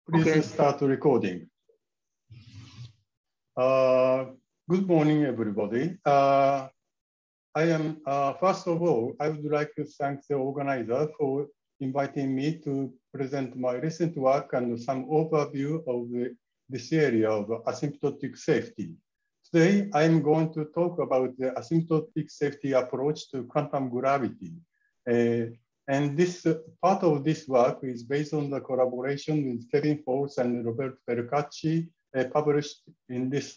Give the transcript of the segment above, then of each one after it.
Please Okay. start recording. Good morning, everybody. First of all, I would like to thank the organizer for inviting me to present my recent work and some overview of this area of asymptotic safety. Today, I'm going to talk about the asymptotic safety approach to quantum gravity. And this part of this work is based on the collaboration with Kevin Force and Roberto Percacci, published in this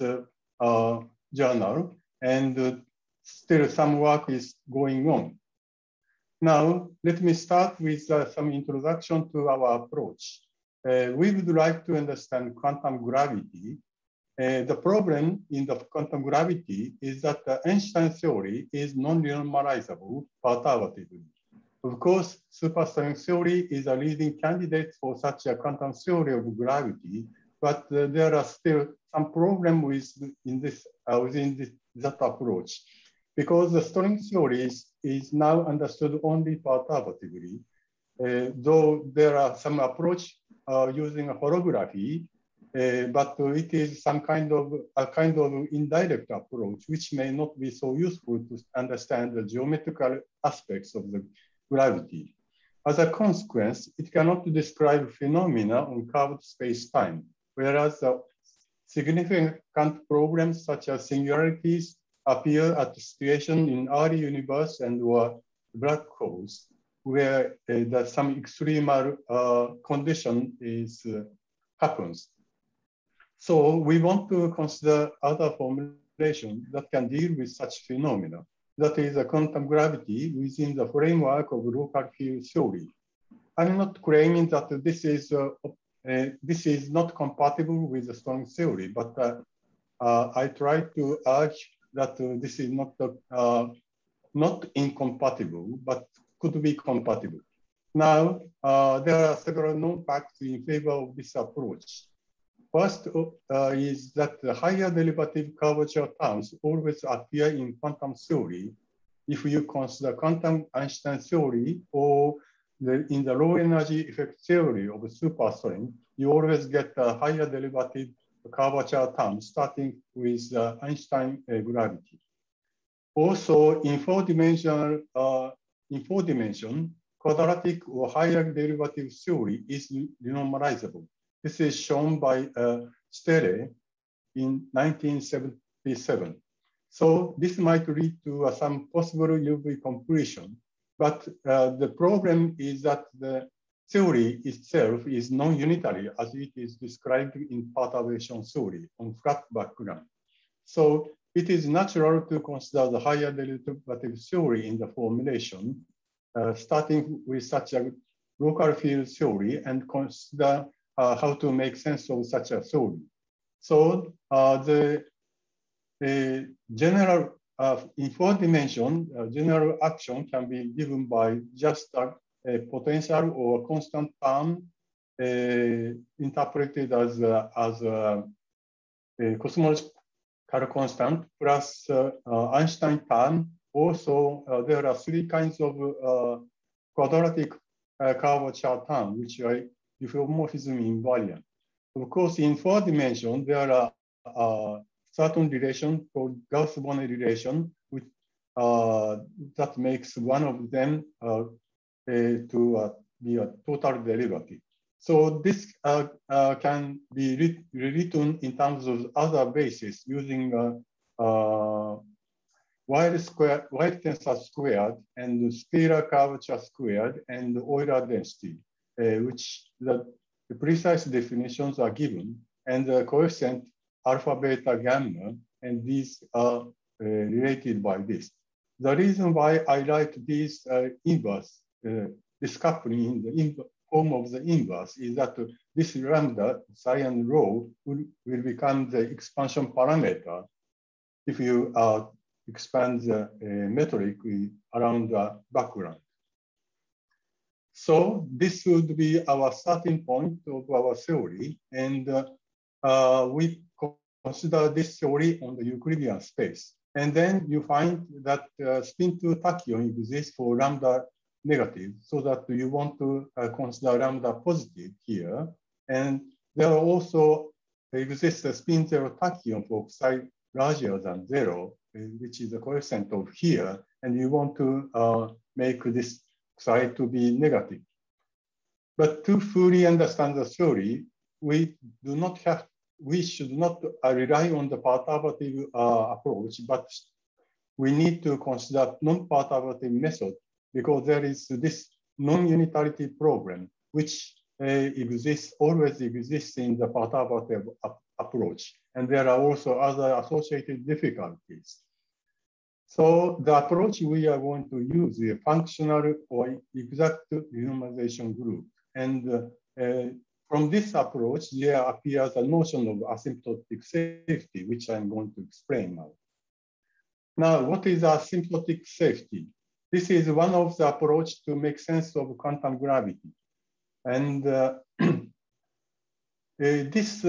journal. And still some work is going on. Now, let me start with some introduction to our approach. We would like to understand quantum gravity. The problem in the quantum gravity is that the Einstein theory is non-normalizable perturbatively. Of course, superstring theory is a leading candidate for such a quantum theory of gravity, but there are still some problems within that approach, because the string theory is now understood only perturbatively, though there are some approach using a holography, but it is a kind of indirect approach, which may not be so useful to understand the geometrical aspects of the gravity. As a consequence, it cannot describe phenomena on curved space-time, whereas significant problems such as singularities appear at the situation in early universe and or black holes, where some extremal condition happens. So we want to consider other formulations that can deal with such phenomena. That is a quantum gravity within the framework of local field theory. I'm not claiming that this is not compatible with the string theory, but I try to urge that this is not incompatible, but could be compatible. Now, there are several known facts in favor of this approach. First is that the higher derivative curvature terms always appear in quantum theory. If you consider quantum Einstein theory or in the low energy effect theory of superstring, you always get a higher derivative curvature term starting with Einstein gravity. Also, in four dimension, quadratic or higher derivative theory is renormalizable. This is shown by Stelle in 1977. So this might lead to some possible UV completion, but the problem is that the theory itself is non-unitary as it is described in perturbation theory on flat background. So it is natural to consider the higher derivative theory in the formulation, starting with such a local field theory and consider how to make sense of such a theory. So the general, in four dimension, general action can be given by just a potential or constant term interpreted as a cosmological constant plus Einstein term. Also, there are three kinds of quadratic curvature term, which are diffeomorphism invariant. Of course, in four dimensions, there are certain relation called Gauss-Bonnet relation, which that makes one of them to be a total derivative. So this can be rewritten in terms of other bases using Weyl tensor squared and scalar curvature squared and Euler density, which the precise definitions are given, and the coefficient alpha, beta, gamma, and these are related by this. The reason why I write this inverse, this coupling in the form of the inverse is that this lambda, psi and rho will become the expansion parameter if you expand the metric around the background. So this would be our starting point of our theory, and we consider this theory on the Euclidean space. And then you find that spin-2 tachyon exists for lambda negative, so that you want to consider lambda positive here. And there also exists a spin zero tachyon for psi larger than 0, which is the coefficient of here, and you want to make this psi to be negative. But to fully understand the theory, we should not rely on the perturbative approach, but we need to consider non-perturbative method because there is this non-unitarity problem, which always exists in the perturbative approach. And there are also other associated difficulties. So the approach we are going to use is a functional or exact renormalization group. And from this approach, there appears a notion of asymptotic safety, which I'm going to explain now. Now, what is asymptotic safety? This is one of the approaches to make sense of quantum gravity. And this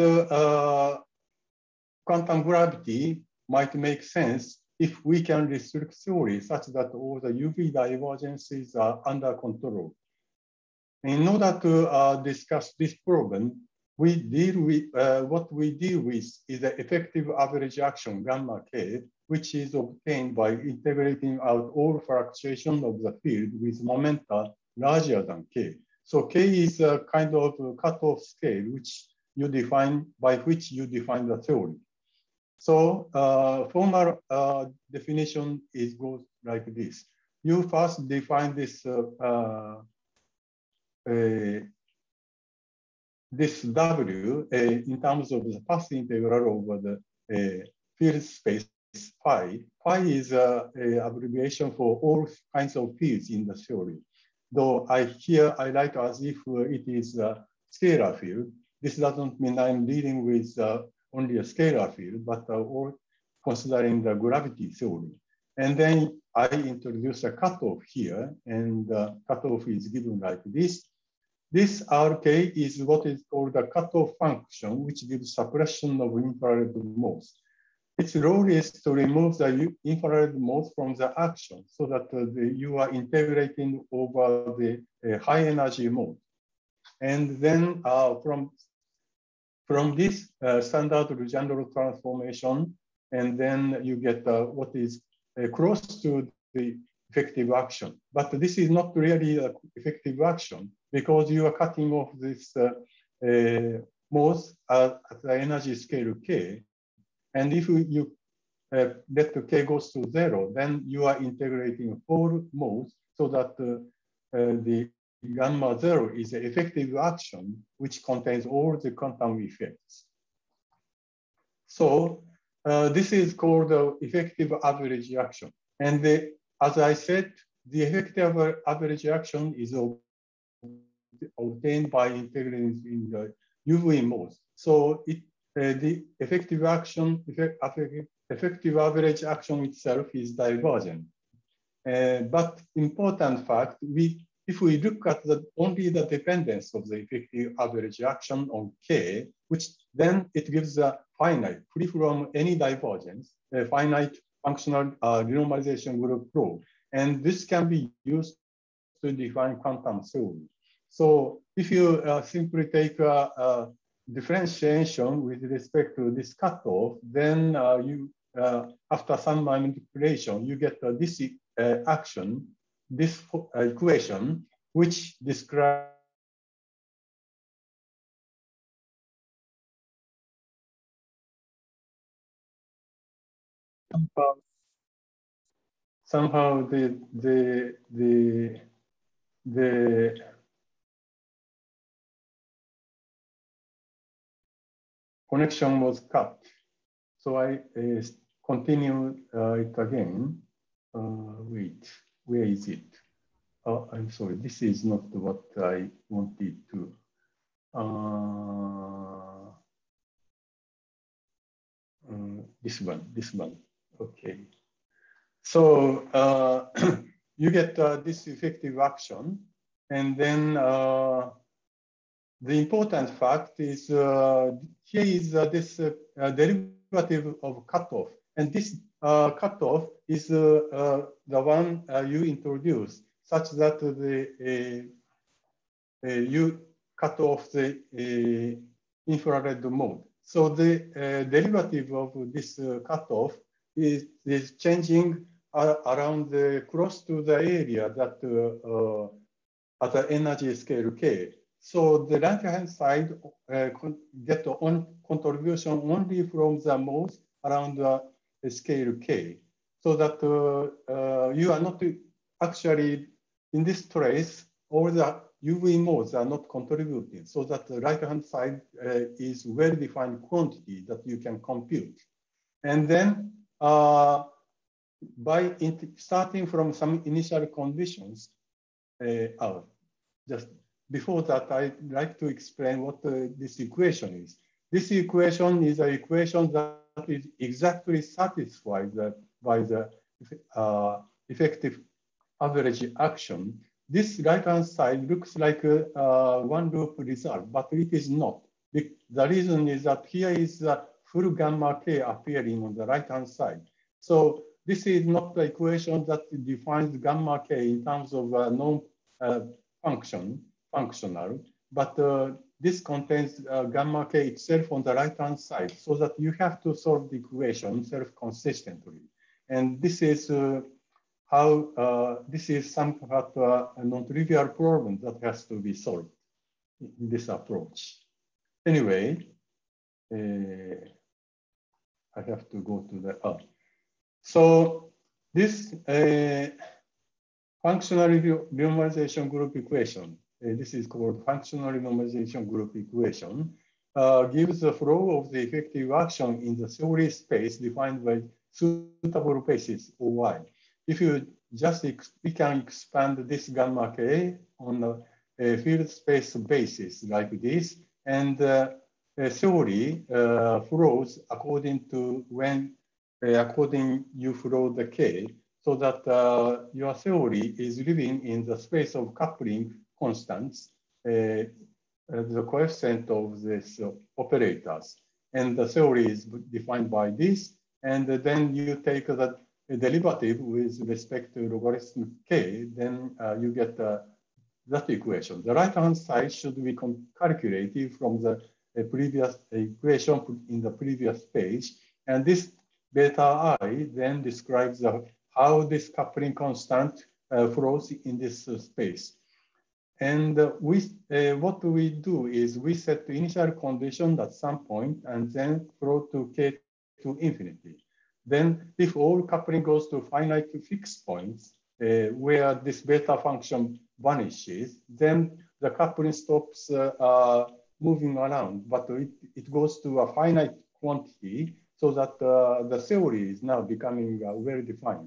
quantum gravity might make sense if we can restrict theory such that all the UV divergences are under control. In order to discuss this problem, what we deal with is the effective average action, gamma k, which is obtained by integrating out all fluctuation of the field with momenta larger than k. So k is a kind of cutoff scale by which you define the theory. So formal definition goes like this. You first define this this W in terms of the path integral over the field space phi. Phi is an abbreviation for all kinds of fields in the theory. Though here I write as if it is a scalar field. This doesn't mean I'm dealing with only a scalar field, but or considering the gravity theory. And then I introduce a cutoff here, and the cutoff is given like this. This RK is what is called a cutoff function, which gives suppression of infrared modes. Its role is to remove the infrared modes from the action so that you are integrating over the high energy mode. And then from this standard Legendre transformation, and then you get what is close to the effective action. But this is not really an effective action because you are cutting off this modes at the energy scale k. And if you let the k goes to 0, then you are integrating 4 modes so that the gamma 0 is an effective action which contains all the quantum effects. So this is called the effective average action. And as I said, the effective average action is obtained by integrating in the UV modes. So the effective average action itself is divergent. But important fact, if we look at only the dependence of the effective average action on k, which then it gives a finite, free from any divergence, a finite functional renormalization group rho. And this can be used to define quantum theory. So if you simply take a differentiation with respect to this cutoff, then after some manipulation, you get this action, this equation, which describes somehow the connection was cut. So I continue it again. Wait, where is it? Oh, I'm sorry, this is not what I wanted to. This one, okay. So you get this effective action, and then the important fact is here is this derivative of cutoff, and this cutoff is the one you introduce, such that you cut off the infrared mode. So the derivative of this cutoff is changing around close to the area that at the energy scale K. So the right-hand side get on contribution only from the modes around the scale K. So that you are not actually in this trace, all the UV modes are not contributing. So that the right-hand side is well-defined quantity that you can compute. And then by starting from some initial conditions, just before that, I'd like to explain what this equation is. This equation is an equation that is exactly satisfied by the effective average action. This right-hand side looks like a one-loop result, but it is not. The reason is that here is the full gamma K appearing on the right-hand side. So this is not the equation that defines gamma K in terms of functional, but this contains gamma K itself on the right-hand side, so that you have to solve the equation self-consistently. And this is how this is somewhat a non-trivial problem that has to be solved in this approach. Anyway, I have to go to the so this functional renormalization group equation, this is called functional renormalization group equation, gives the flow of the effective action in the theory space defined by suitable basis OY. If you just, we can expand this gamma K on a field space basis like this, and theory flows according to when, according you flow the K, so that your theory is living in the space of coupling constants, the coefficient of these operators. And the theory is defined by this, and then you take the derivative with respect to logarithm K, then you get that equation. The right-hand side should be calculated from the previous equation in the previous page. And this beta I then describes how this coupling constant flows in this space. And what we do is we set the initial condition at some point and then flow to K to infinity. Then if all coupling goes to finite fixed points where this beta function vanishes, then the coupling stops moving around, but it goes to a finite quantity, so that the theory is now becoming well-defined.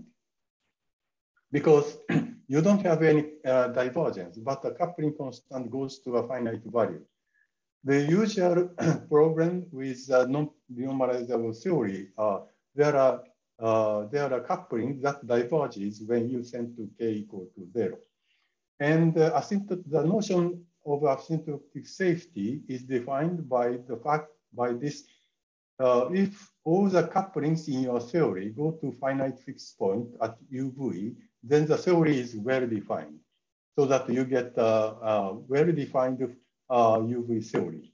Because you don't have any divergence, but the coupling constant goes to a finite value. The usual problem with non-renormalizable theory, there are couplings that diverges when you send to K equal to 0. And the notion of asymptotic safety is defined by the fact, by this, if all the couplings in your theory go to finite fixed point at UV, then the theory is well-defined, so that you get well-defined UV theory.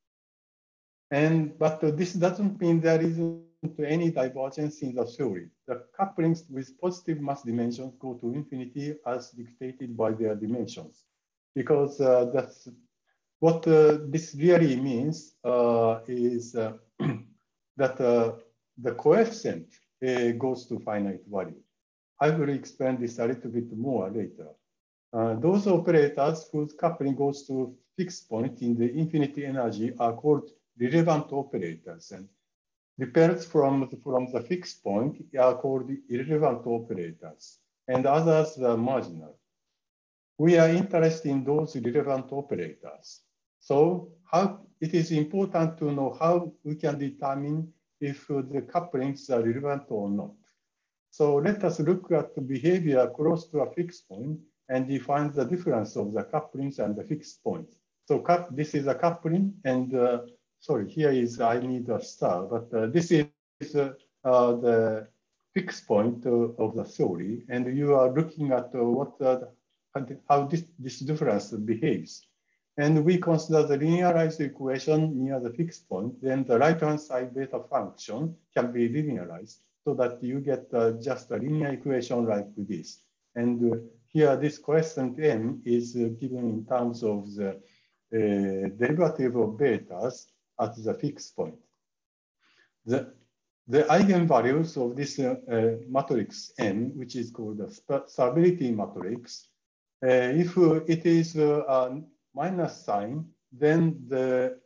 But this doesn't mean there isn't any divergence in the theory. The couplings with positive mass dimensions go to infinity as dictated by their dimensions, because that's what this really means is that the coefficient goes to finite value. I will explain this a little bit more later. Those operators whose coupling goes to fixed point in the infinity energy are called relevant operators, and repairs from the fixed point are called irrelevant operators, and others are marginal. We are interested in those relevant operators. So it is important to know how we can determine if the couplings are relevant or not. So let us look at the behavior close to a fixed point and define the difference of the couplings and the fixed points. So this is a coupling, and sorry, here is, I need a star, but this is the fixed point of the theory, and you are looking at how this difference behaves. and we consider the linearized equation near the fixed point, then the right-hand side beta function can be linearized so that you get just a linear equation like this. And here, this coefficient m is given in terms of the derivative of betas at the fixed point. The eigenvalues of this matrix M, which is called the stability matrix, if it is a minus sign, then the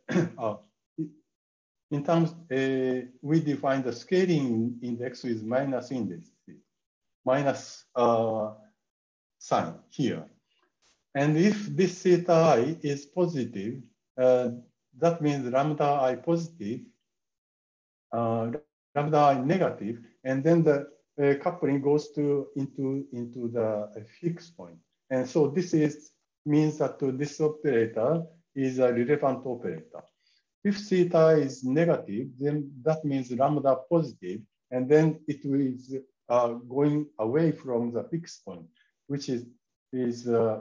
in terms we define the scaling index with minus index, minus sign here. And if this theta I is positive, that means lambda I positive, lambda I negative, and then the coupling goes into the fixed point. And so this means that this operator is a relevant operator. If theta is negative, then that means lambda positive, and then it is going away from the fixed point, which is the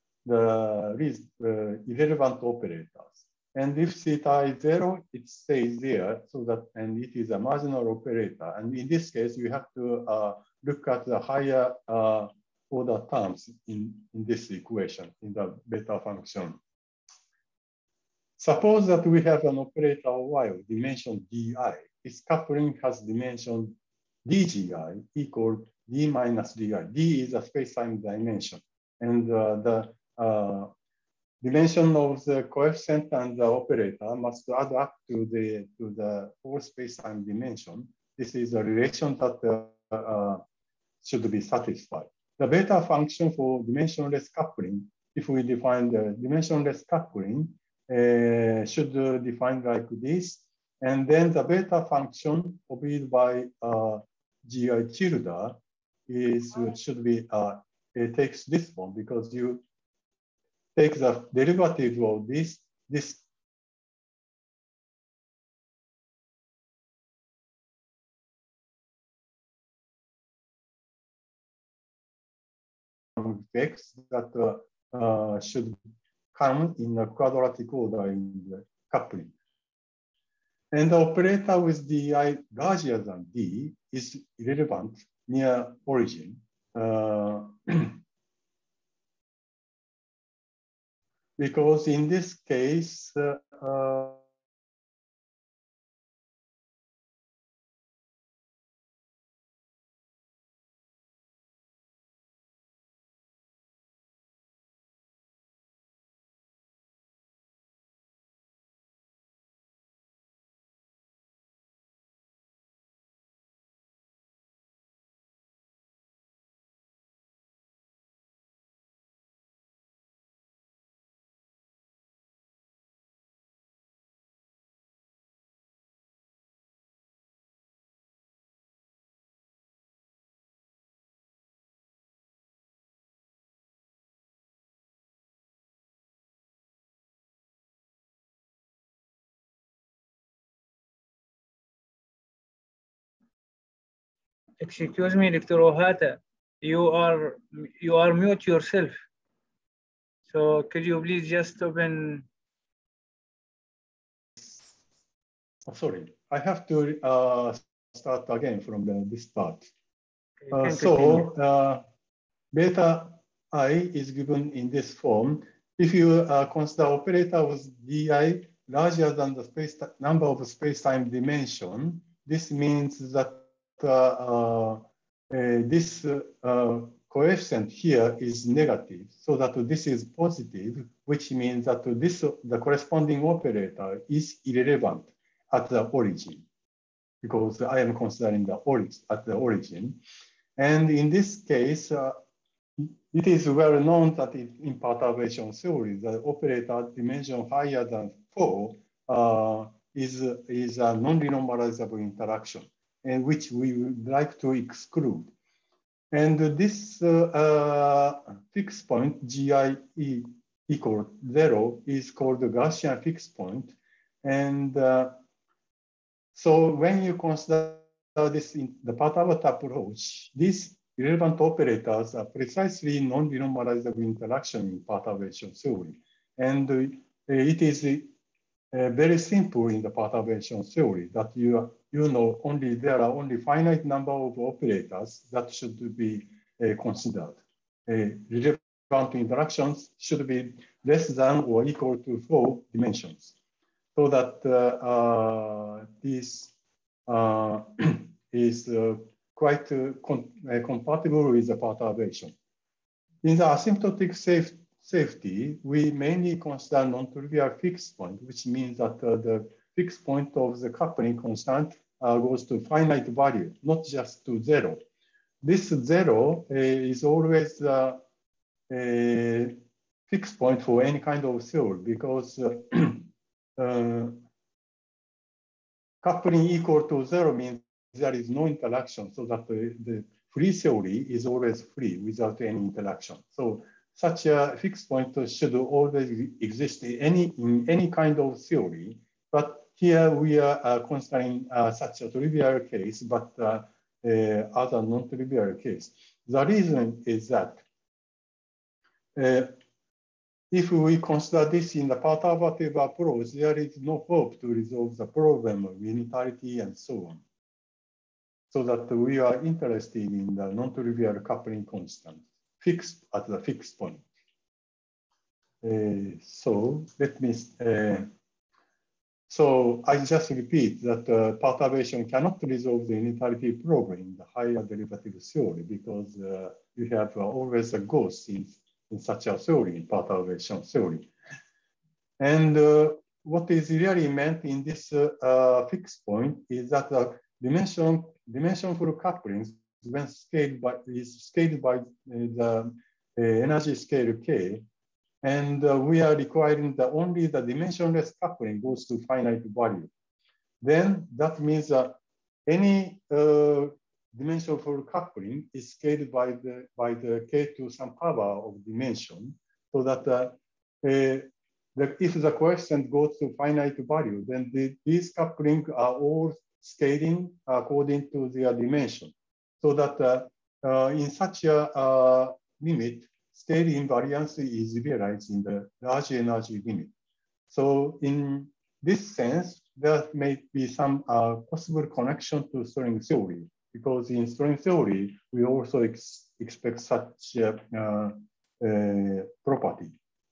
irrelevant operators. And if theta is 0, it stays there, so that, and it is a marginal operator. And in this case, you have to look at the higher order terms in this equation, in the beta function. Suppose that we have an operator y of dimension di. Its coupling has dimension dgi equal d minus di. D is a space-time dimension. And the dimension of the coefficient and the operator must add up to the whole space-time dimension. This is a relation that should be satisfied. The beta function for dimensionless coupling, if we define the dimensionless coupling, should define like this. And then the beta function obeyed by gi tilde should be, it takes this form because you take the derivative of this x that should come in a quadratic order in the coupling. And the operator with di larger than d is irrelevant near origin. Because in this case, Excuse me, Dr. Ohta, you are mute yourself. So could you please just open? Oh, sorry, I have to start again from this part. Beta I is given in this form. If you consider operator with di larger than the number of space-time dimension, this means that this coefficient here is negative, so that this is positive, which means that the corresponding operator is irrelevant at the origin, because I am considering the origin. And in this case, it is well known that in perturbation theory, the operator dimension higher than 4 is a non-renormalizable interaction, and which we would like to exclude. And this fixed point, GI equal 0, is called the Gaussian fixed point. And so when you consider this in the perturbed approach, these irrelevant operators are precisely non-renormalizable interaction in perturbation theory. And it is very simple in the perturbation theory that you know only there are only finite number of operators that should be considered. Relevant interactions should be less than or equal to 4 dimensions, so that this is quite compatible with the perturbation. In the asymptotic safety, we mainly consider non-trivial fixed point, which means that the fixed point of the coupling constant goes to finite value, not just to 0. This 0 is always a fixed point for any kind of theory, because coupling equal to 0 means there is no interaction, so that the free theory is always free without any interaction. So such a fixed point should always exist in any kind of theory. But here we are considering such a trivial case, but other non-trivial case. The reason is that if we consider this in the perturbative approach, there is no hope to resolve the problem of unitarity and so on. So that we are interested in the non-trivial coupling constant fixed at the fixed point. So let me, so I just repeat that perturbation cannot resolve the unitarity problem in the higher derivative theory, because you have always a ghost in such a theory, in perturbation theory. And what is really meant in this fixed point is that the dimensionful couplings, when scaled by, is scaled by the energy scale k, and we are requiring that only the dimensionless coupling goes to finite value. Then that means that any dimensionful coupling is scaled by the k to some power of dimension, so that if the coefficient goes to finite value, then these couplings are all scaling according to their dimension, so that in such a limit, scale invariance is realized in the large energy limit. So in this sense, there may be some possible connection to string theory, because in string theory, we also expect such property.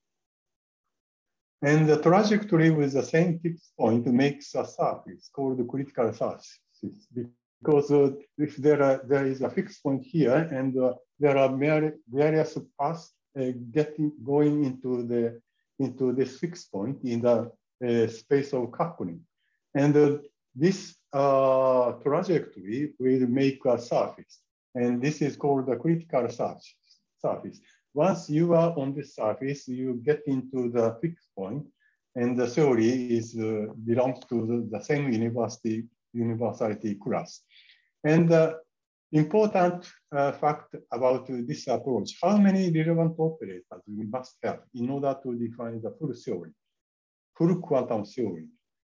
And the trajectory with the same fixed point makes a surface called critical surface, because if there is a fixed point here, and there are various paths going into this fixed point in the space of coupling, and this trajectory will make a surface, and this is called the critical surface. Once you are on this surface, you get into the fixed point, and the theory is belongs to the same universality class. And the important fact about this approach: how many relevant operators we must have in order to define the full theory, full quantum theory.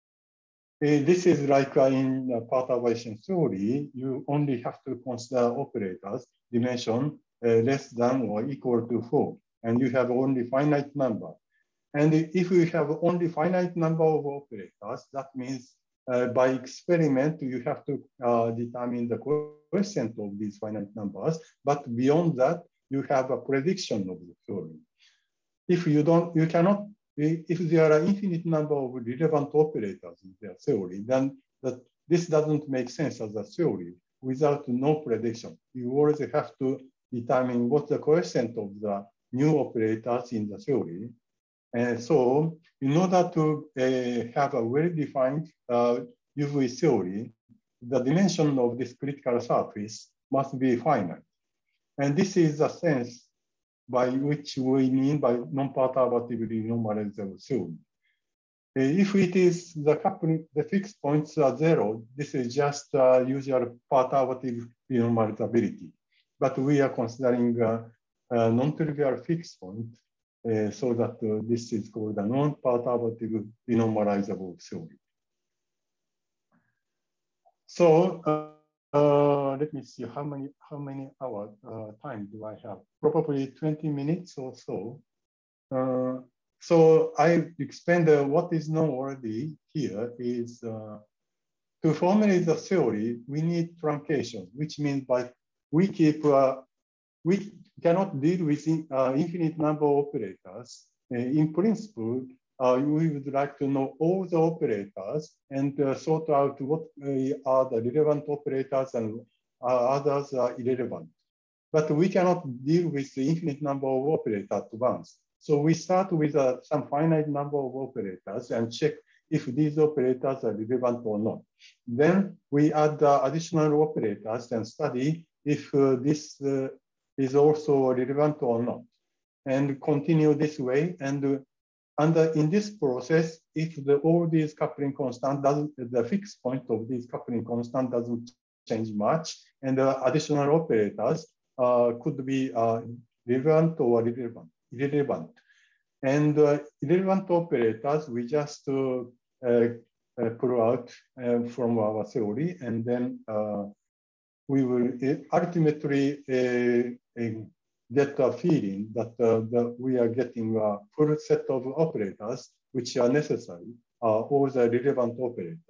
This is like in perturbation theory, you only have to consider operators dimension less than or equal to 4, and you have only finite number. And if you have only finite number of operators, that means by experiment, you have to determine the coefficient of these finite numbers. But beyond that, you have a prediction of the theory. If you don't, you cannot, if there are infinite number of relevant operators in their theory, then this doesn't make sense as a theory without no prediction. You always have to determine what the coefficient of the new operators in the theory. And so in order to have a well-defined UV theory, the dimension of this critical surface must be finite. And this is the sense by which we mean by non-perturbatively normalizable theory. If it is the coupling, the fixed points are 0, this is just usual perturbative renormalizability. But we are considering a non-trivial fixed point, so that this is called a non-perturbative renormalizable theory. So let me see how many hours time do I have? Probably 20 minutes or so. So I explained what is known already here is to formulate the theory, we need truncation, which means by we cannot deal with infinite number of operators. In principle, we would like to know all the operators and sort out what are the relevant operators and others are irrelevant. But we cannot deal with the infinite number of operators at once. So we start with some finite number of operators and check if these operators are relevant or not. Then we add additional operators and study if this is also relevant or not, and continue this way. And in this process, if all these coupling constant the fixed point of these coupling constant doesn't change much, and additional operators could be relevant or irrelevant. And irrelevant operators, we just pull out from our theory, and then we will ultimately get a feeling that we are getting a full set of operators which are necessary, all the relevant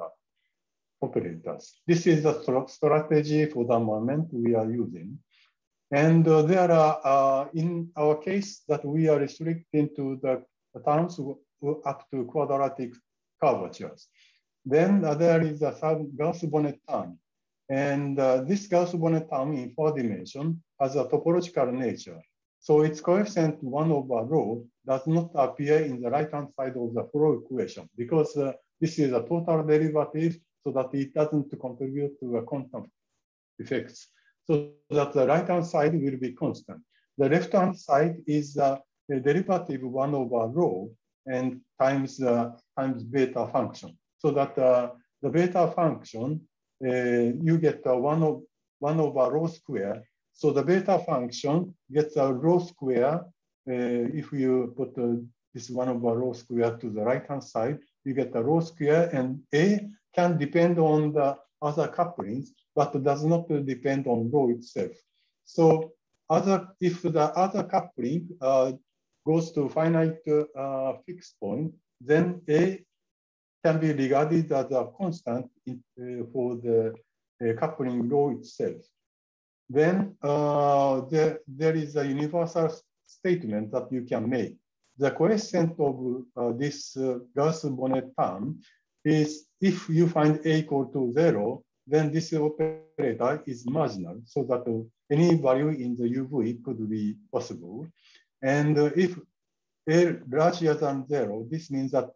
operators. This is the strategy for the moment we are using. And there are, in our case, that we are restricting to the terms up to quadratic curvatures. Then there is a Gauss-Bonnet term. And this Gauss-Bonnet term in 4 dimensions has a topological nature. So its coefficient 1 over rho does not appear in the right-hand side of the flow equation because this is a total derivative so that it doesn't contribute to the quantum effects. So that the right-hand side will be constant. The left-hand side is a derivative 1 over rho and times beta function. So that the beta function, you get 1 over rho square. So the beta function gets a rho square. If you put this 1 over rho square to the right-hand side, you get a rho square, and A can depend on the other couplings, but does not depend on rho itself. So if the other coupling goes to finite fixed point, then A can be regarded as a constant for the coupling rho itself. Then there is a universal statement that you can make. The coefficient of this Gauss-Bonnet term is if you find A equal to 0, then this operator is marginal, so that any value in the UV could be possible. And if A larger than 0, this means that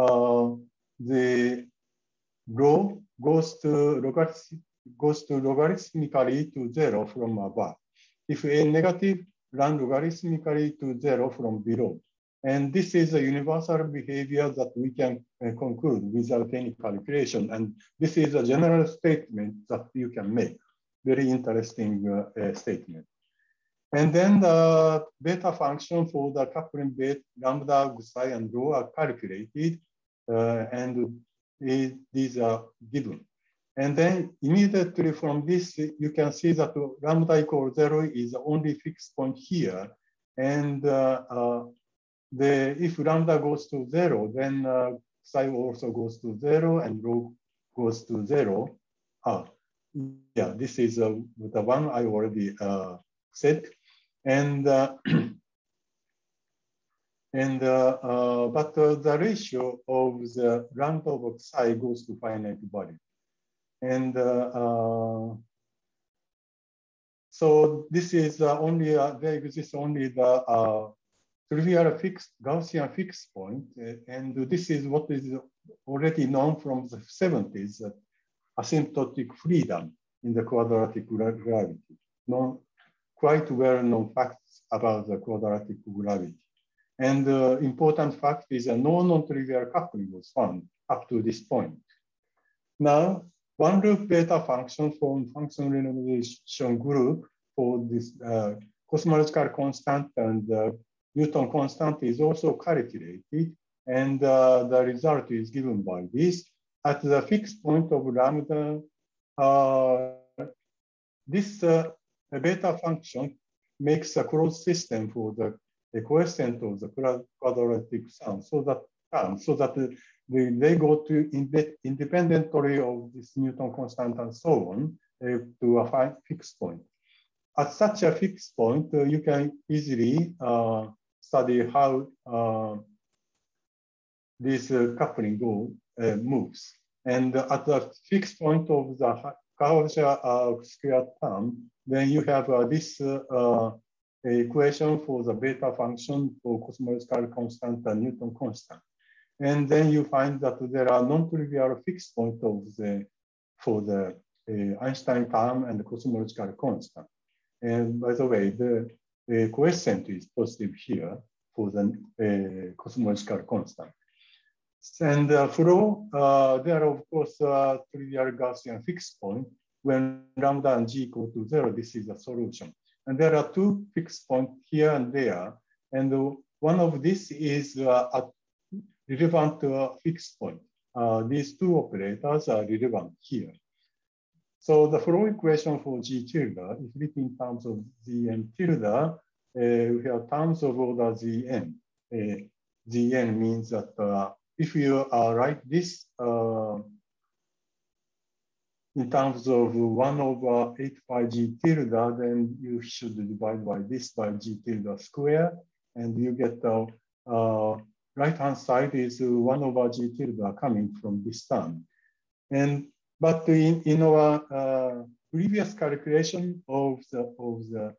the rho goes to logarithmically to 0 from above. If A negative, run logarithmically to 0 from below. And this is a universal behavior that we can conclude without any calculation. And this is a general statement that you can make. Very interesting statement. And then the beta function for the coupling beta, lambda, psi, and rho are calculated. And these are given. And then immediately from this, you can see that lambda equals 0 is the only fixed point here. And if lambda goes to 0, then psi also goes to 0 and rho goes to 0. Yeah, this is the one I already said. And but the ratio of the lambda of psi goes to finite value. And so this is only, there exists only the trivial Gaussian fixed point. And this is what is already known from the 70s, asymptotic freedom in the quadratic gravity. Quite well-known facts about the quadratic gravity. And the important fact is that no non-trivial coupling was found up to this point. Now, one loop beta function from function renormalization group for this cosmological constant and Newton constant is also calculated, and the result is given by this. At the fixed point of lambda, this beta function makes a closed system for the the coefficient of the quadratic sum, so that they go to independently of this Newton constant and so on to a fixed point. At such a fixed point, you can easily study how this coupling moves. And at the fixed point of the curvature square term, then you have this equation for the beta function for cosmological constant and Newton constant. And then you find that there are non-trivial fixed points for the Einstein term and the cosmological constant. And by the way, the coefficient is positive here for the cosmological constant. And flow, there are of course trivial Gaussian fixed point. When lambda and g equal to 0, this is a solution. And there are two fixed points here and there. And one of this is a relevant fixed point. These two operators are relevant here. So the flow equation for G tilde is written in terms of Gn tilde. We have terms of order Gn. Gn means that if you write this in terms of 1 over 8 pi G tilde, then you should divide by this by G tilde square, and you get the right-hand side is 1 over G tilde coming from this term. But in our previous calculation of the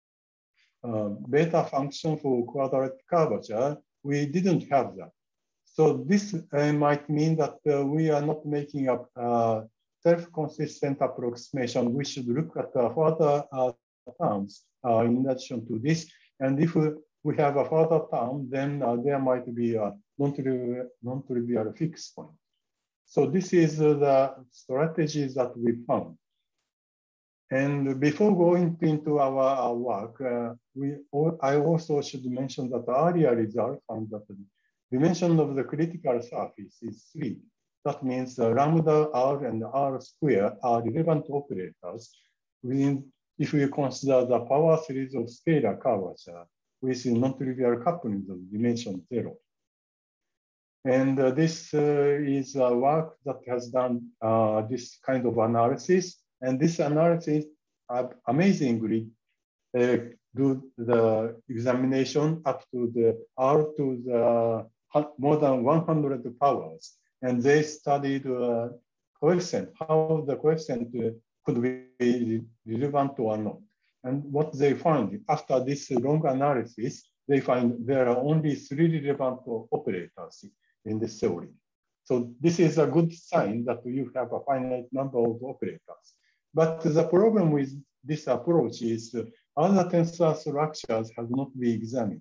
beta function for quadratic curvature, we didn't have that. So this might mean that we are not making a self-consistent approximation. We should look at further terms in addition to this. And if we have a further term, then there might be a non-trivial fixed point. So this is the strategies that we found. And before going into our work, I also should mention that the earlier result found that the dimension of the critical surface is 3. That means lambda, r, and r square are relevant operators if we consider the power series of scalar curvature with non-trivial couplings of dimension 0. And this is a work that has done this kind of analysis. And this analysis amazingly do the examination up to the R to the more than 100 powers. And they studied coefficient, how the coefficient could be relevant or not. And what they find after this long analysis, they find there are only 3 relevant operators in this theory. So this is a good sign that you have a finite number of operators. But the problem with this approach is other tensor structures have not been examined.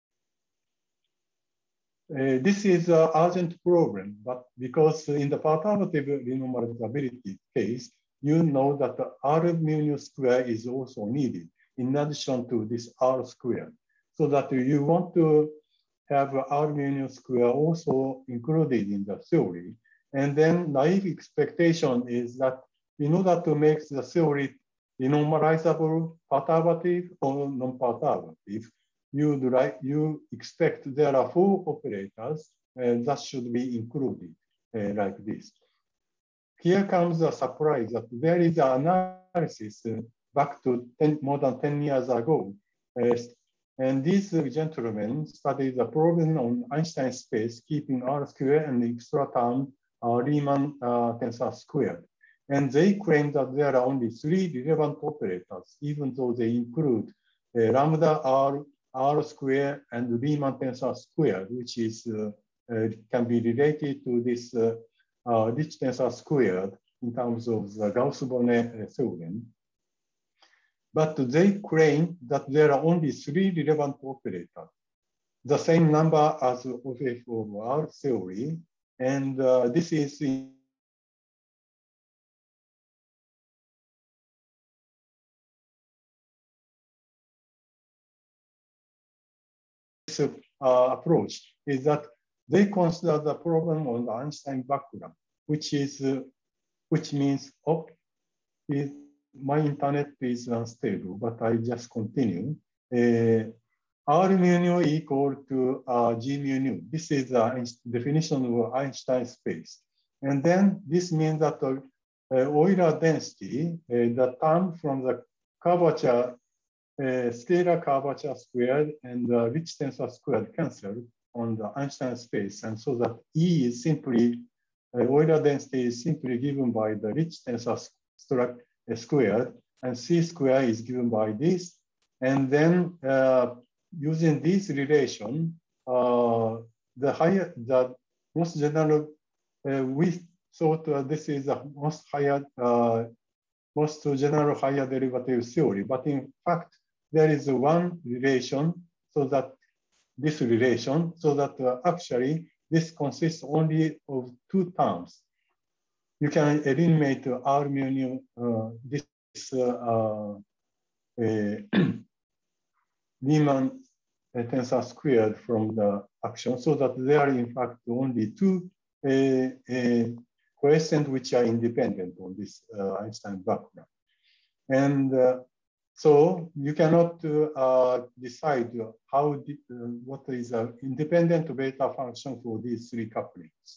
This is an urgent problem, but because in the perturbative renormalizability case, you know that the R mu nu square is also needed in addition to this R square. So that you want to have R mu nu square also included in the theory. And then naive expectation is that in order to make the theory renormalizable, perturbative or non-perturbative, you expect there are 4 operators that should be included like this. Here comes a surprise that there is an analysis back to more than 10 years ago. And these gentlemen studied the problem on Einstein space, keeping R square and the extra term Riemann tensor squared. And they claim that there are only 3 relevant operators, even though they include lambda, R square, and Riemann tensor squared, which is can be related to this rich tensor squared in terms of the Gauss-Bonnet theorem. But they claim that there are only 3 relevant operators, the same number as of our theory. And this is approach is that they consider the problem on the Einstein background, which means my internet is unstable, but I just continue. R mu nu equal to G mu nu. This is the definition of Einstein space. And then this means that Euler density, the term from the curvature, scalar curvature squared and the rich tensor squared cancel on the Einstein space. And so that E is simply, Euler density is simply given by the rich tensor squared, and C square is given by this. And then using this relation, the most general, we thought this is the most general higher derivative theory. But in fact, there is one relation, so that this relation, so that actually this consists only of two terms. You can eliminate R mu nu, this Riemann tensor squared from the action, so that there are in fact only two coefficients which are independent on this Einstein background. And so you cannot decide what is an independent beta function for these three couplings.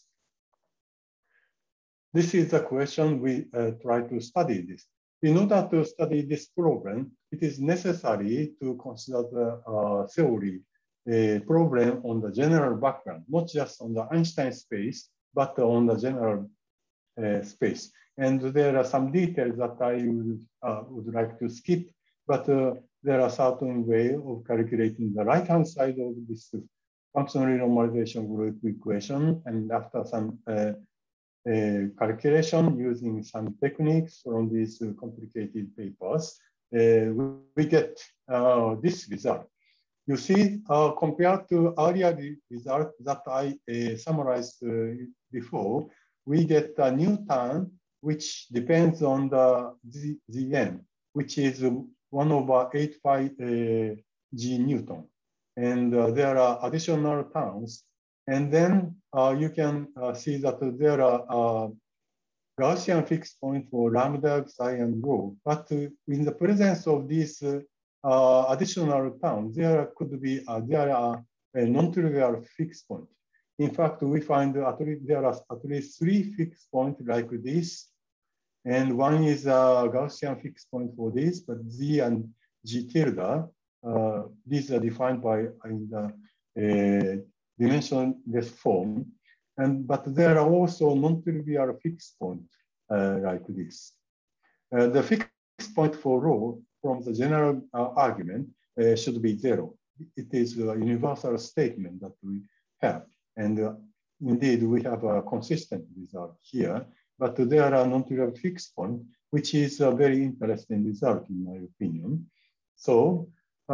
This is the question we try to study this. In order to study this problem, it is necessary to consider the theory problem on the general background, not just on the Einstein space, but on the general space. And there are some details that I would like to skip, but there are certain ways of calculating the right-hand side of this functional normalization group equation. And after some calculation using some techniques from these complicated papers, we get this result. You see, compared to earlier result that I summarized before, we get a new term which depends on the Zn, which is 1/8 pi G Newton. And there are additional terms. And then you can see that there are Gaussian fixed points for lambda, psi, and rho. But in the presence of these additional terms, there could be there are a non-trivial fixed point. In fact, we find there are at least three fixed points like this. And one is a Gaussian fixed point for this, but Z and G tilde, these are defined by in the dimensionless form. But there are also non-trivial fixed points like this. The fixed point for rho from the general argument should be 0. It is a universal statement that we have. And indeed, we have a consistent result here. But there are non-trivial fixed points, which is a very interesting result, in my opinion. So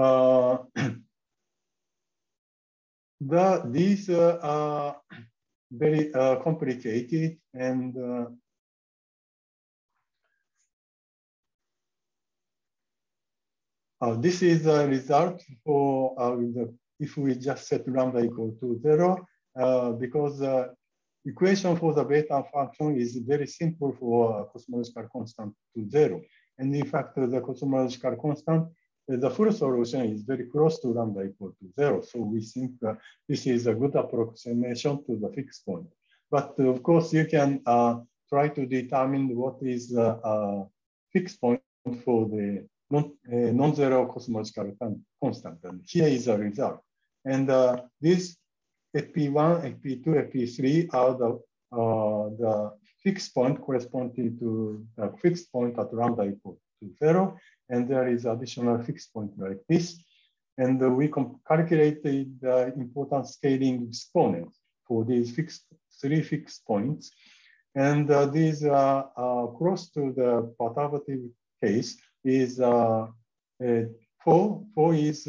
these are very complicated, and this is a result for if we just set lambda equal to 0, because equation for the beta function is very simple for cosmological constant to 0. And in fact, the cosmological constant, the full solution is very close to lambda equal to 0. So we think this is a good approximation to the fixed point. But of course, you can try to determine what is the fixed point for the non-zero cosmological constant. And here is the result. And these FP1, FP2, FP3 are the fixed point corresponding to the fixed point at lambda equal to 0. And there is additional fixed point like this. And we calculated the important scaling exponents for these three fixed points. And these are close to the perturbative case is 4 is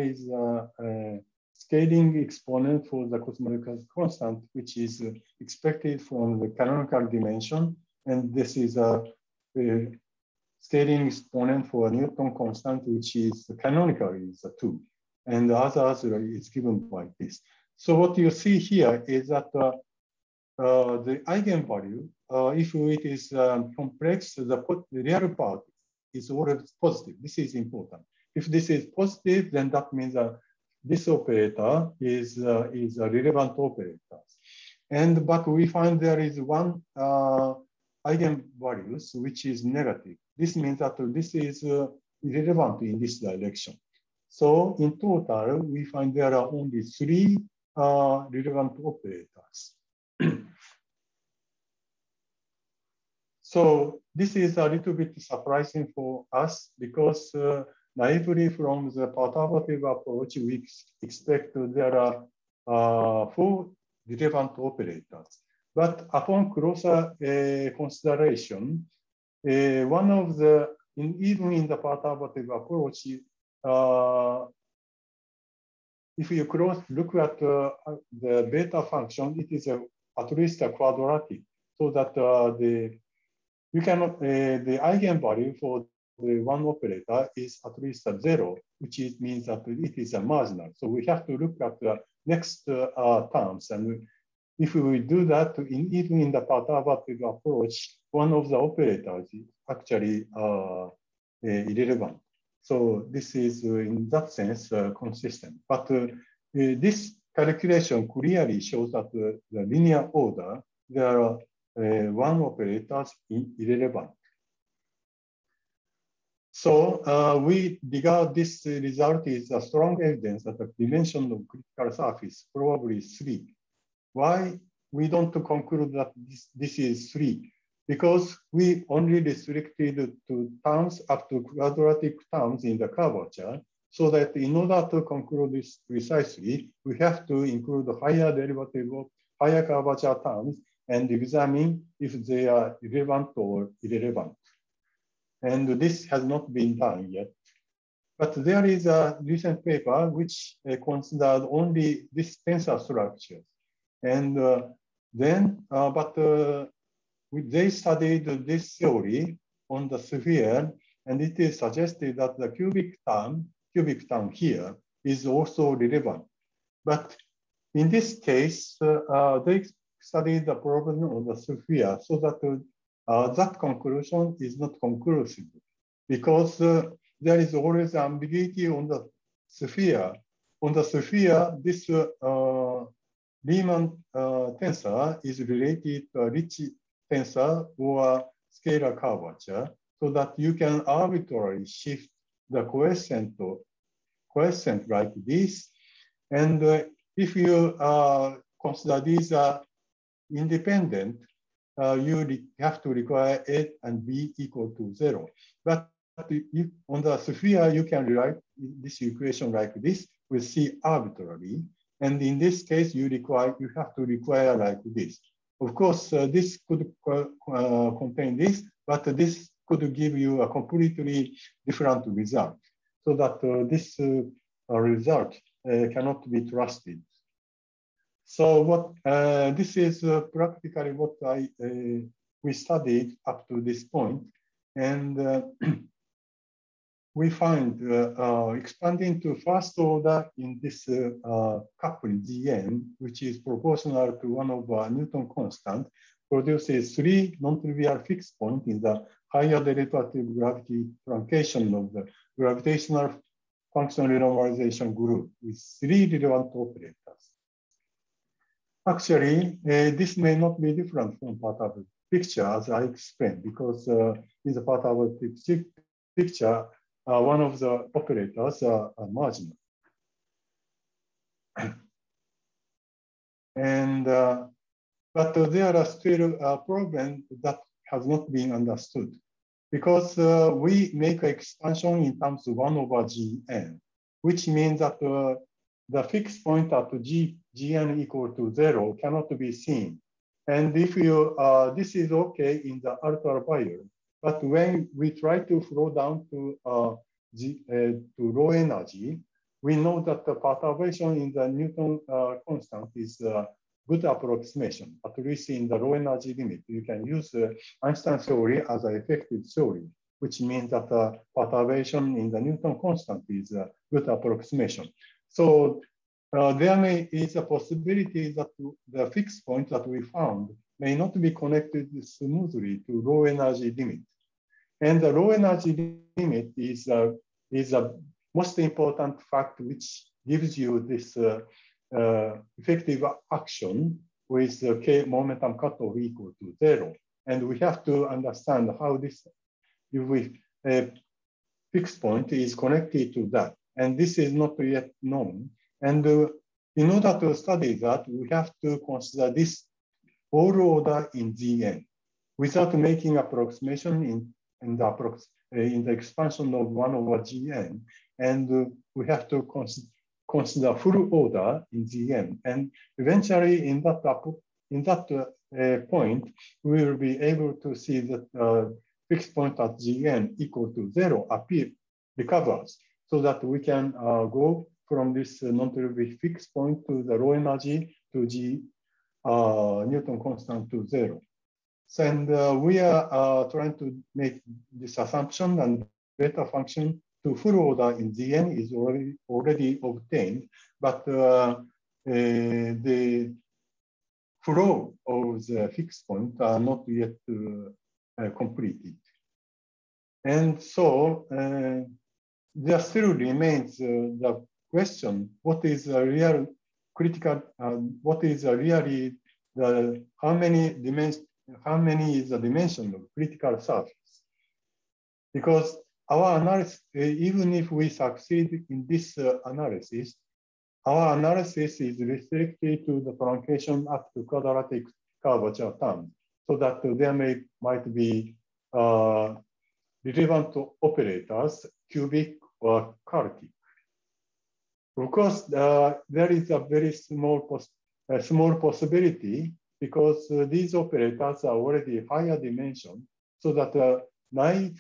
scaling exponent for the cosmological constant, which is expected from the canonical dimension. And this is a scaling exponent for Newton constant, which is canonically is a 2. And the other is given by this. So what you see here is that the eigenvalue, if it is complex, the real part is always positive. This is important. If this is positive, then that means this operator is a relevant operator. But we find there is one eigenvalues which is negative. This means that this is irrelevant in this direction. So in total, we find there are only 3 relevant operators. So this is a little bit surprising for us because naively from the perturbative approach, we expect there are 4 relevant operators. But upon closer consideration, one of the, even in the perturbative approach, if you look at the beta function, it is at least a quadratic, so that you cannot, the eigenvalue for the one operator is at least a 0, which means that it is a marginal. So we have to look at the next terms. And if we do that, even in the perturbative approach, one of the operators is actually irrelevant. So this is, in that sense, consistent. But this calculation clearly shows that the linear order, there are one operators irrelevant. So we regard this result is a strong evidence that the dimension of critical surface probably 3. Why we don't conclude that this is 3? Because we only restricted to terms up to quadratic terms in the curvature, so that in order to conclude this precisely, we have to include higher derivative of higher curvature terms and examine if they are relevant or irrelevant. And this has not been done yet. But there is a recent paper which considered only this tensor structures. And they studied this theory on the sphere, and it is suggested that the cubic term here is also relevant. But in this case, they studied the problem on the sphere, so that that conclusion is not conclusive, because there is always ambiguity on the sphere. On the sphere, this Riemann tensor is related to a Ricci tensor or scalar curvature, so that you can arbitrarily shift the coefficient like this. And if you consider these are independent, you have to require A and B equal to 0. But if on the sphere, you can write this equation like this with C arbitrarily. And in this case, you have to require like this. Of course, this could contain this, but this could give you a completely different result, so that this result cannot be trusted. So what this is practically what we studied up to this point, and we find expanding to first order in this coupling Gn, which is proportional to 1 over Newton constant, produces 3 non-trivial fixed points in the higher derivative gravity truncation of the gravitational functional renormalization group with 3 relevant operators. Actually, this may not be different from perturbative picture, as I explained, because in the perturbative picture, one of the operators are marginal. And but there are still problems that has not been understood, because we make an expansion in terms of 1 over Gn, which means that the fixed point at Gn equal to 0 cannot be seen. And if you, this is okay in the ultraviolet, but when we try to flow down to low energy, we know that the perturbation in the Newton constant is a good approximation, at least in the low energy limit. You can use Einstein theory as an effective theory, which means that the perturbation in the Newton constant is a good approximation. So there is a possibility that the fixed point that we found may not be connected smoothly to low energy limit. And the low energy limit is a most important fact which gives you this effective action with k momentum cutoff equal to 0. And we have to understand how this fixed point is connected to that. And this is not yet known. And in order to study that, we have to consider this whole order in Gn without making approximation in the expansion of 1 over Gn. And we have to consider full order in Gn. And eventually in that point, we will be able to see that fixed point at Gn equal to 0 recovers, so that we can go from this non-trivial fixed point to the low energy to G Newton constant to 0. So, and we are trying to make this assumption, and beta function to full order in Gn is already obtained, but the flow of the fixed point are not yet completed. And so there still remains the question, what is a real critical, what is really how many is the dimension of critical surface? Because our analysis, even if we succeed in this analysis, our analysis is restricted to the truncation up to quadratic curvature terms, so that there might be relevant operators, cubic or chaotic. Of course, there is a very small possibility, because these operators are already higher dimension, so that naive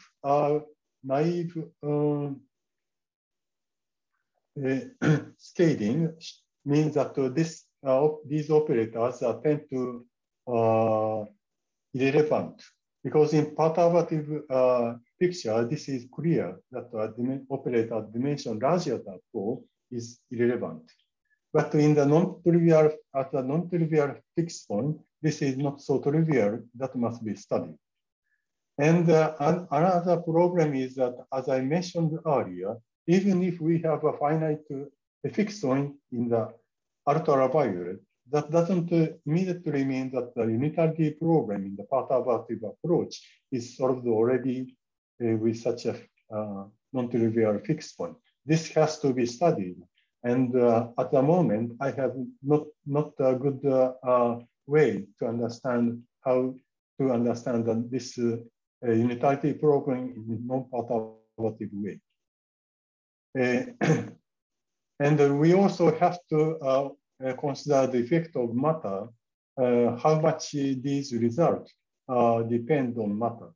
scaling means that these operators tend to irrelevant, because in perturbative picture, this is clear that operator dimension larger than 4 is irrelevant. But in the non-trivial, at the non-trivial fixed point, this is not so trivial. That must be studied. And another problem is that, as I mentioned earlier, even if we have a finite fixed point in the ultraviolet, that doesn't immediately mean that the unitarity problem in the perturbative approach is solved already with such a non-trivial fixed point. This has to be studied. And at the moment, I have not a good way to understand how to understand this unitarity problem in a non-perturbative way. And we also have to consider the effect of matter, how much these results depend on matter.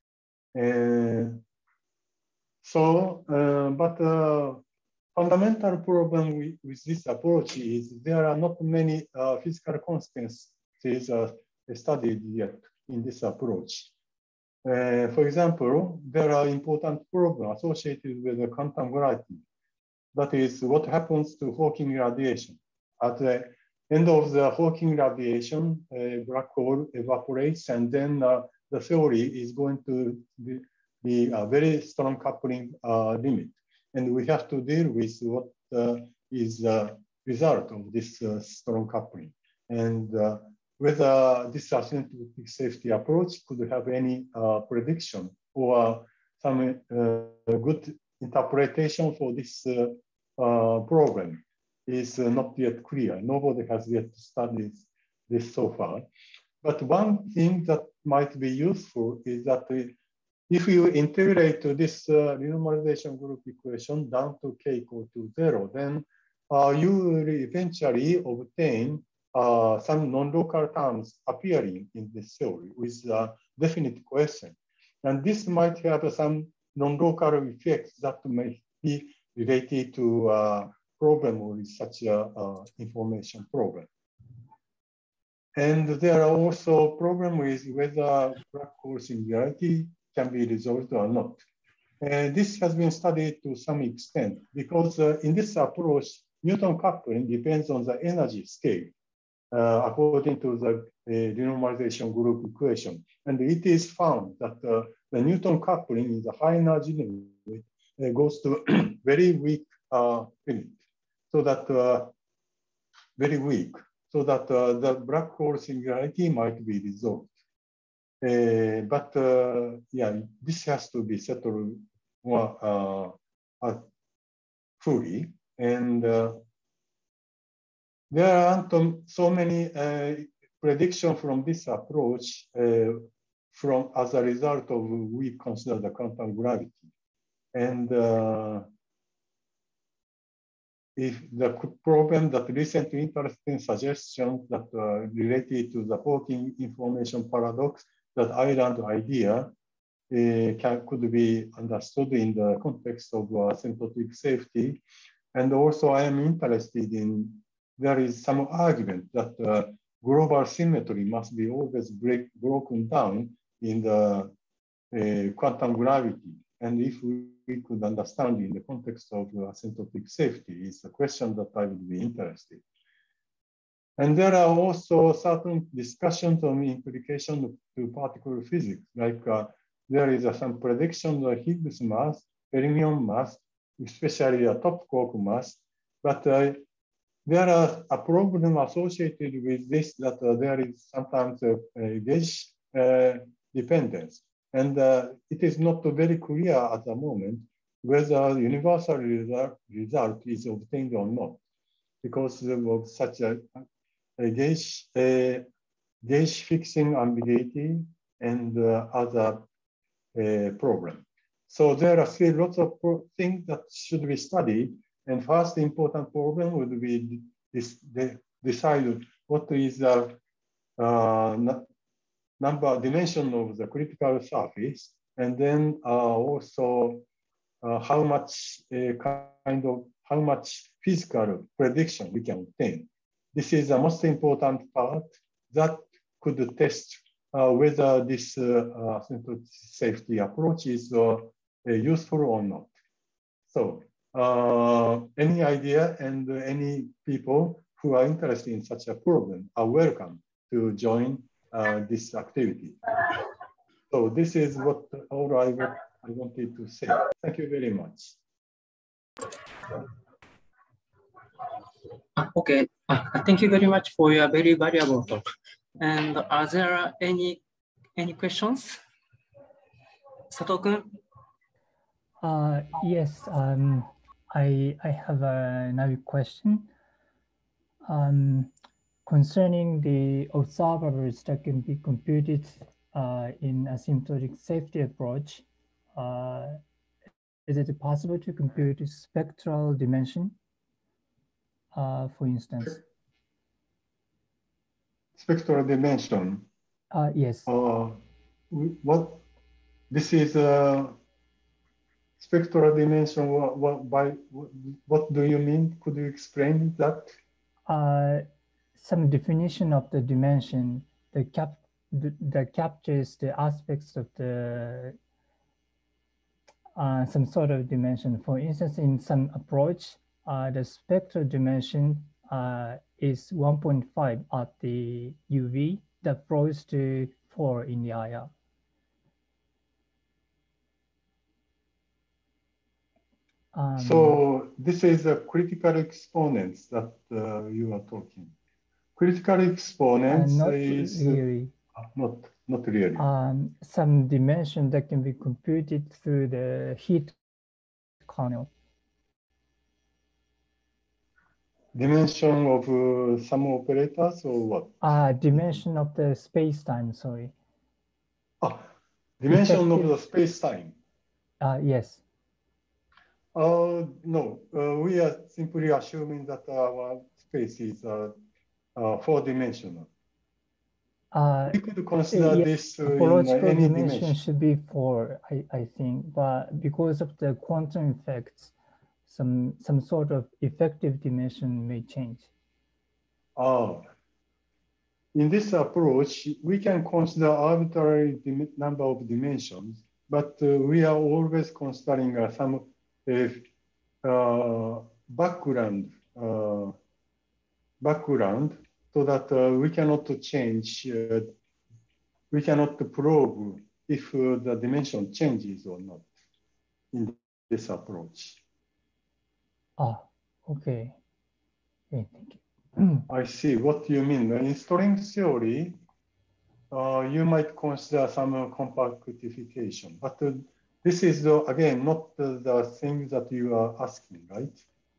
But fundamental problem with this approach is there are not many physical consequences studied yet in this approach. For example, there are important problems associated with the quantum gravity. That is, what happens to Hawking radiation. At the end of the Hawking radiation, a black hole evaporates, and then the theory is going to be a very strong coupling limit. And we have to deal with what is the result of this strong coupling. And whether this asymptotic safety approach could have any prediction or some good interpretation for this problem is not yet clear. Nobody has yet studied this so far. But one thing that might be useful is that if you integrate this renormalization group equation down to k equal to 0, then you will eventually obtain some non-local terms appearing in this theory with a definite question. And this might have some non-local effects that may be related to problem with such a information problem. And there are also problems with whether black hole singularity can be resolved or not. And this has been studied to some extent, because in this approach, Newton coupling depends on the energy scale according to the renormalization group equation. And it is found that the Newton coupling in the high energy limit goes to very weak limit. so that very weak, so that the black hole singularity might be resolved. But yeah, this has to be settled more fully. And there aren't so many predictions from this approach from as a result of we consider the quantum gravity. And if the problem that recent interesting suggestions that related to the Hawking information paradox, that island idea could be understood in the context of asymptotic safety. And also I am interested in, there is some argument that global symmetry must be always broken down in the quantum gravity. And if we could understand in the context of asymptotic safety is a question that I would be interested. And there are also certain discussions on implication to particle physics, like there is some prediction of Higgs mass, fermion mass, especially a top quark mass, but there are a problem associated with this that there is sometimes a gauge dependence. And it is not very clear at the moment whether universal result is obtained or not because of such a gauge fixing ambiguity and other problem. So there are still lots of things that should be studied. And first important problem would be decide what is the dimension of the critical surface, and then also how much physical prediction we can obtain. This is the most important part that could test whether this asymptotic safety approach is useful or not. So any idea and any people who are interested in such a problem are welcome to join this activity. So this is what all I wanted to say. Thank you very much. Okay, thank you very much for your very valuable talk. And are there any questions? Sato-kun? Yes, I have another question. Concerning the observables that can be computed in asymptotic safety approach, is it possible to compute a spectral dimension, for instance? Spectral dimension? Yes. What this is a spectral dimension. What do you mean? Could you explain that? Some definition of the dimension that captures the aspects of the some sort of dimension. For instance, in some approach, the spectral dimension is 1.5 at the UV that flows to 4 in the IR. So this is a critical exponents that you are talking. Critical exponents not is really. Not really. Some dimension that can be computed through the heat kernel. Dimension of some operators or what? Dimension of the space-time, sorry. Dimension of the space-time. Yes. No, we are simply assuming that our space is 4-dimensional. We could consider this in any dimension. Should be 4, I think, but because of the quantum effects, some sort of effective dimension may change. In this approach, we can consider arbitrary number of dimensions, but we are always considering some background so that we cannot change, we cannot probe if the dimension changes or not in this approach. Okay. Okay, thank you. I see what you mean. In string theory, you might consider some compactification, but this is again not the thing that you are asking, right?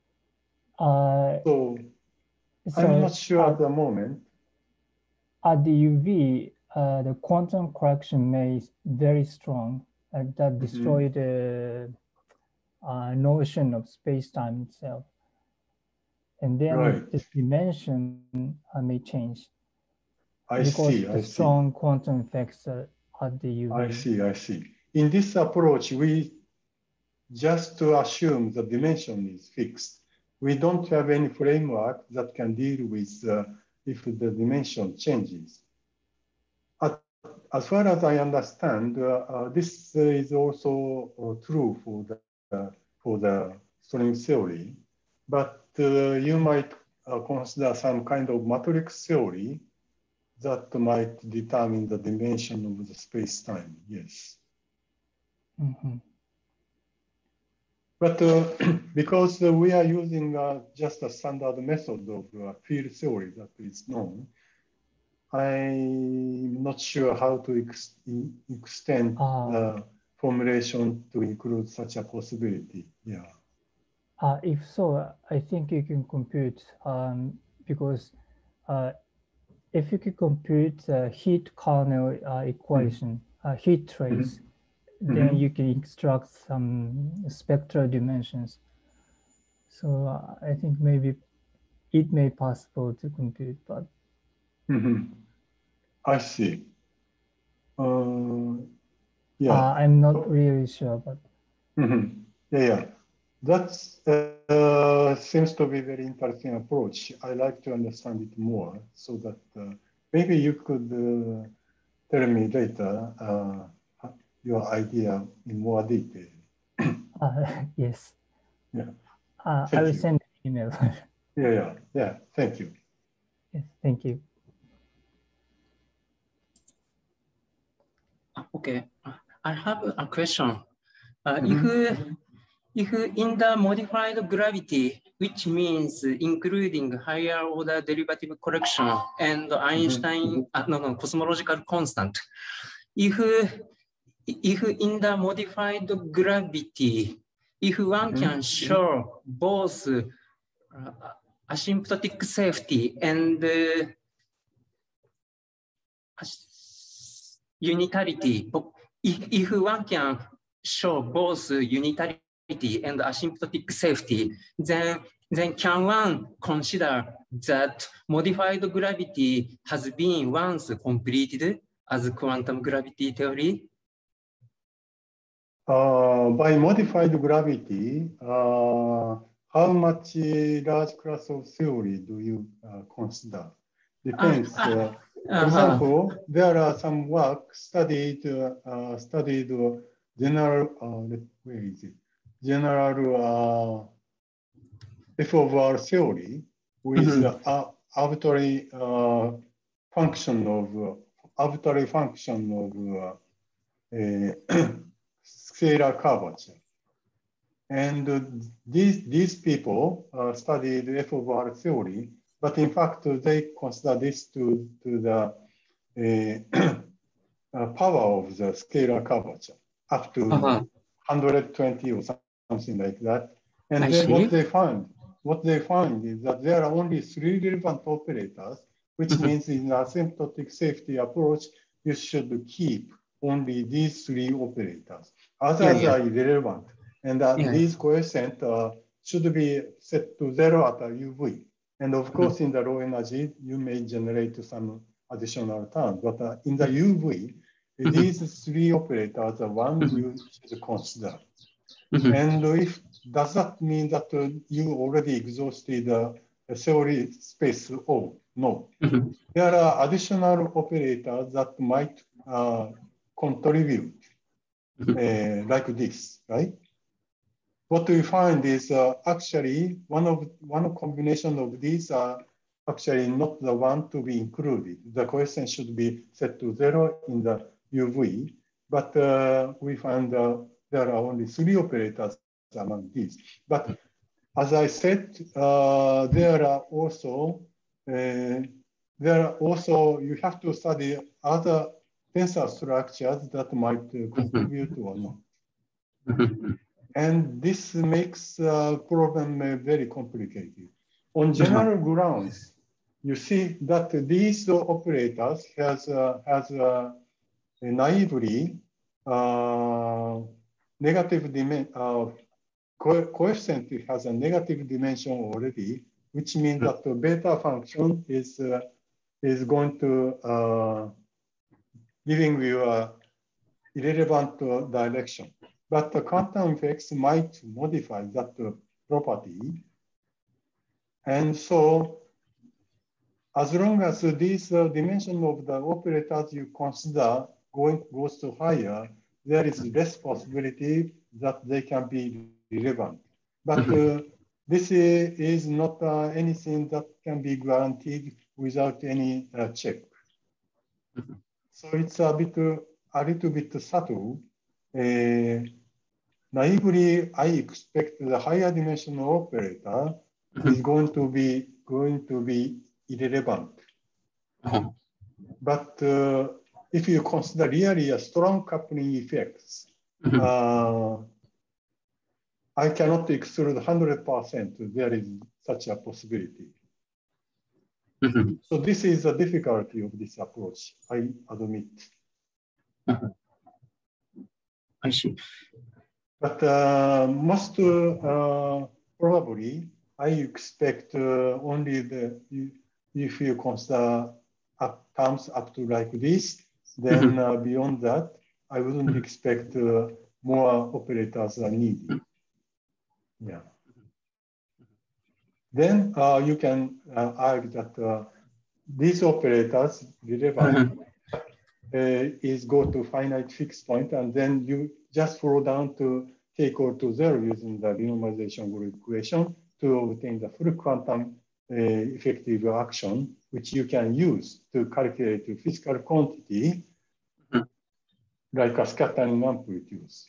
So I'm not sure at the moment. At the UV, the quantum correction may be very strong that destroy the notion of space-time itself. And then the dimension may change. Because the strong quantum effects at the UV. I see. In this approach, we just to assume the dimension is fixed. We don't have any framework that can deal with if the dimension changes. As far as I understand, this is also true for the string theory, but you might consider some kind of matrix theory that might determine the dimension of the space-time, yes. Mm-hmm. But because we are using just a standard method of field theory that is known, I'm not sure how to extend formulation to include such a possibility. Yeah. If so, I think you can compute because if you can compute the heat kernel equation, heat trace, then you can extract some spectral dimensions. So I think maybe it may be possible to compute, but I see. Yeah, I'm not really sure, but yeah. That seems to be a very interesting approach. I like to understand it more, so that maybe you could tell me later your idea in more detail. Yes. Yeah. I will send an email. Yeah. Thank you. Yes, thank you. Okay, I have a question. If in the modified gravity, which means including higher order derivative correction and Einstein, cosmological constant, if in the modified gravity, if one can show both asymptotic safety and unitarity, if one can show both unitarity and asymptotic safety, then can one consider that modified gravity has been once completed as quantum gravity theory? By modified gravity, how much large class of theory do you consider? Depends. For example, there are some work studied general, where is it? General F/R theory with arbitrary function of scalar curvature. And these people studied F/R theory, but in fact they consider this to the power of the scalar curvature up to 120 or something like that. And then what they find is that there are only 3 relevant operators, which means in the asymptotic safety approach, you should keep only these 3 operators. Others are irrelevant. And these coefficients should be set to 0 at UV. And of course, in the low energy, you may generate some additional terms. But in the UV, these 3 operators are ones you should consider. And if does that mean that you already exhausted the theory space? Oh, no. There are additional operators that might contribute like this, right? What we find is actually one combination of these are actually not the one to be included. The coefficient should be set to 0 in the UV, but we find there are only 3 operators among these. But as I said, there are also you have to study other tensor structures that might contribute or not. And this makes the problem very complicated. On general grounds, you see that these operators has naively negative coefficient has a negative dimension already, which means that the beta function is going to giving you a irrelevant direction. But the quantum effects might modify that property. And so as long as these dimension of the operators you consider goes to higher, there is less possibility that they can be relevant. But this is not anything that can be guaranteed without any check. So it's a little bit subtle. Naively, I expect the higher dimensional operator is going to be irrelevant. But if you consider really a strong coupling effects, I cannot exclude 100% there is such a possibility. So this is the difficulty of this approach, I admit. I see. But most probably, I expect only if you consider terms up to like this, then beyond that, I wouldn't expect more operators are needed. Yeah. Then you can argue that these operators relevant is go to finite fixed point, and then you just flow down to k equal to 0 using the renormalization group equation to obtain the full quantum effective action, which you can use to calculate the physical quantity like a scattering amplitudes.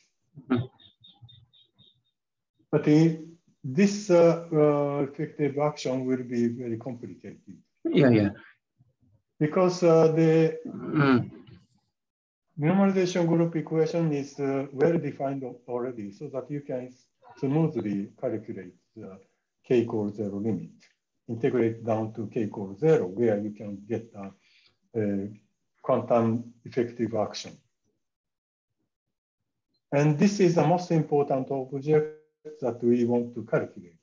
But this effective action will be very complicated. Yeah. Because the normalization group equation is well defined already, so that you can smoothly calculate the k equals 0 limit, integrate down to k equals 0, where you can get a quantum effective action. And this is the most important object that we want to calculate.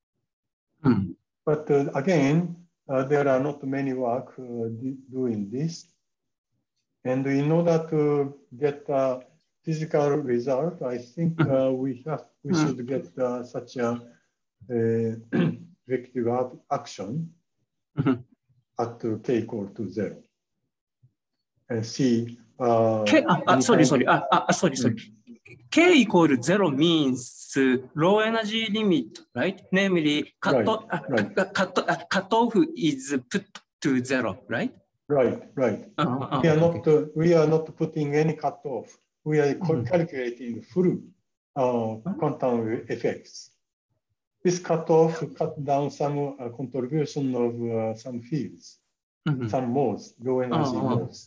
But again, there are not many work doing this. And in order to get a physical result, I think we should get such a effective action at k equal to 0. And see. Sorry. K equal 0 means low energy limit, right? Namely, cutoff is put to 0, right? Right. We are not putting any cutoff. We are calculating full quantum effects. This cutoff cut down some contribution of some fields, some modes, low energy modes.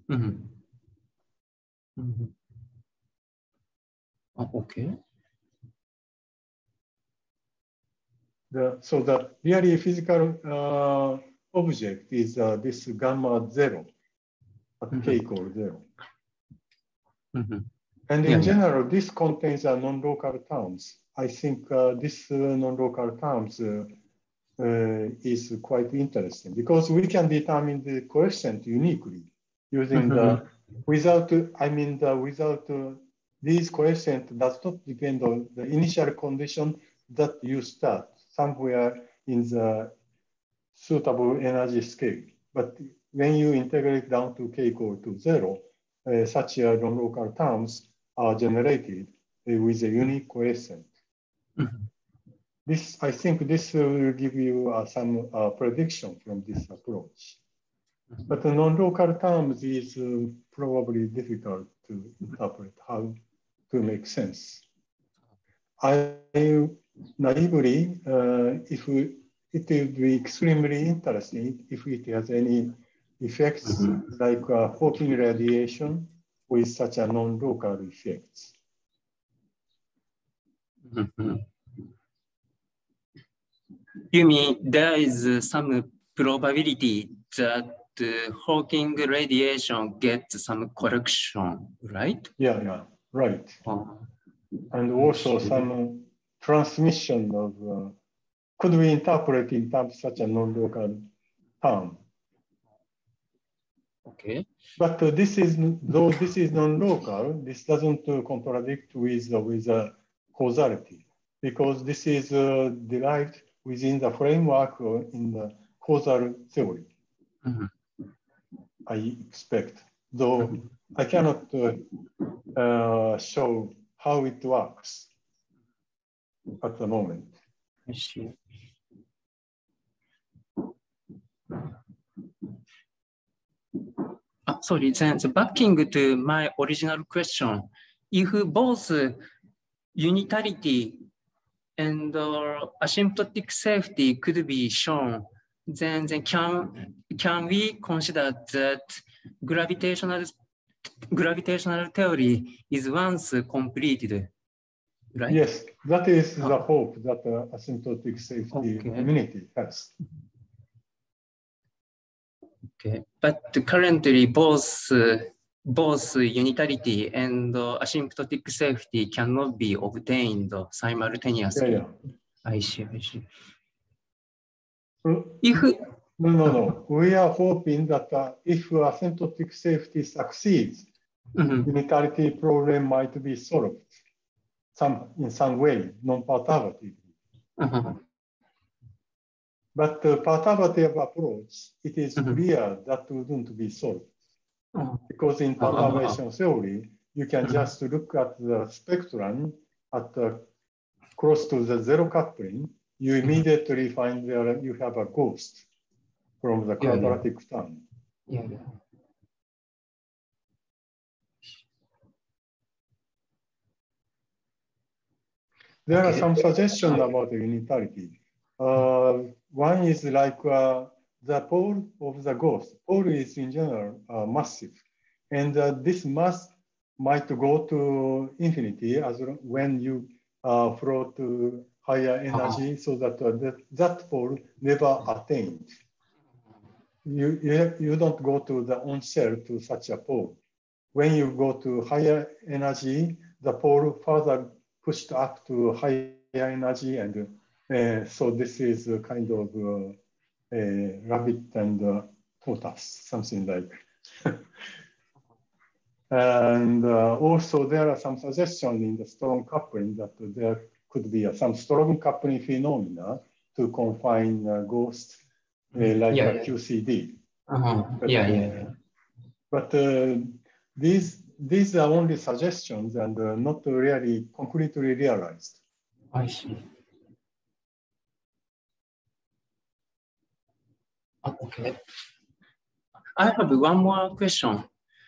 Okay. So the really physical object is this gamma 0 at k equals 0. And in general, this contains non-local terms. I think this non-local terms is quite interesting because we can determine the coefficient uniquely using without these coefficient does not depend on the initial condition that you start somewhere in the suitable energy scale. But when you integrate down to k equal to 0, such non-local terms are generated with a unique coefficient. I think this will give you some prediction from this approach. But the non-local terms is probably difficult to interpret how to make sense. I naively, if it will be extremely interesting if it has any effects like Hawking radiation with such a non-local effects. You mean there is some probability that Hawking radiation gets some correction, right? Yeah, right. And also some transmission of, could we interpret in terms such a non-local term? Okay. But this is, though this is non-local, this doesn't contradict with causality, because this is derived within the framework in the causal theory. I expect, though I cannot show how it works at the moment. I see. Sorry, then backing to my original question, if both unitarity and asymptotic safety could be shown, then can we consider that gravitational theory is once completed, right? Yes, that is the hope that the asymptotic safety community has. Okay, but currently both unitarity and asymptotic safety cannot be obtained simultaneously. Yeah. I see. No. We are hoping that if asymptotic safety succeeds, unitarity problem might be solved in some way, non-perturbatively. But the perturbative approach, it is clear that wouldn't be solved. Because in perturbation theory, you can just look at the spectrum at close to the zero coupling, you immediately find there you have a ghost from the quadratic term. There are some suggestions about the unitarity. One is like the pole of the ghost. Pole is in general massive, and this mass might go to infinity as when you flow to higher energy, so that that pole never attained. You don't go to the on shell to such a pole. When you go to higher energy, the pole further pushed up to higher energy, and so this is a kind of rabbit and tortoise, something like. And also there are some suggestions in the strong coupling that there could be some strong coupling phenomena to confine ghosts like a QCD. But these are only suggestions and not really concretely realized. I see. Okay. I have one more question.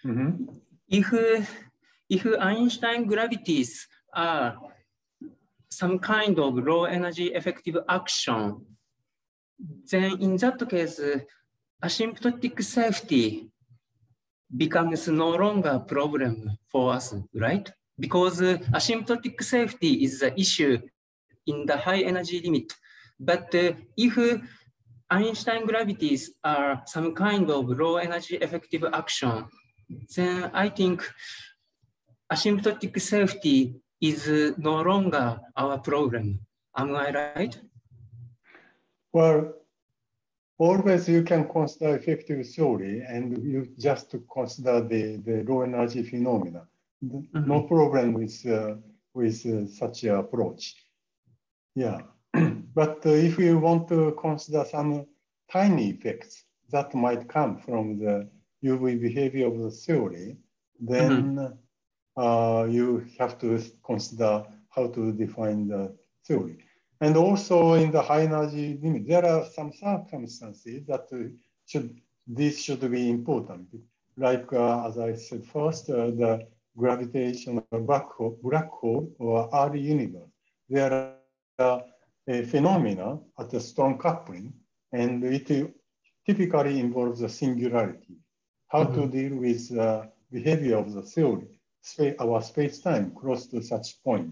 If Einstein gravities are some kind of low energy effective action, then in that case, asymptotic safety becomes no longer a problem for us, right? Because asymptotic safety is the issue in the high energy limit. But if Einstein gravities are some kind of low energy effective action, then I think asymptotic safety is no longer our problem. Am I right? Well, always you can consider effective theory and you just consider the low energy phenomena. No problem with such an approach. Yeah, but if you want to consider some tiny effects that might come from the UV behavior of the theory, then you have to consider how to define the theory. And also in the high energy limit, there are some circumstances that this should be important. Like, as I said first, the gravitational black hole or early universe. There a phenomena at a strong coupling, and it typically involves a singularity. How to deal with the behavior of the theory, our space-time close to such point.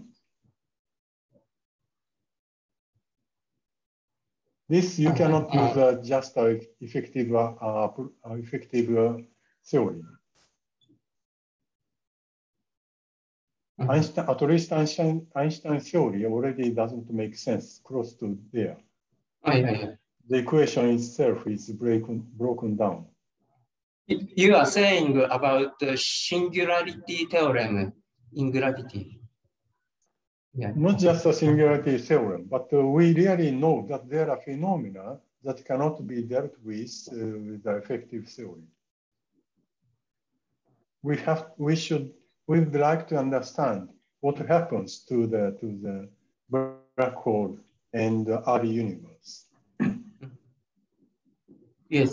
This you cannot use just an effective theory. Einstein, at least Einstein theory already doesn't make sense close to there. The equation itself is broken down. You are saying about the singularity theorem in gravity. Yeah. Not just a singularity theorem, but we really know that there are phenomena that cannot be dealt with the effective theory. We would like to understand what happens to the black hole and the early universe. Yes.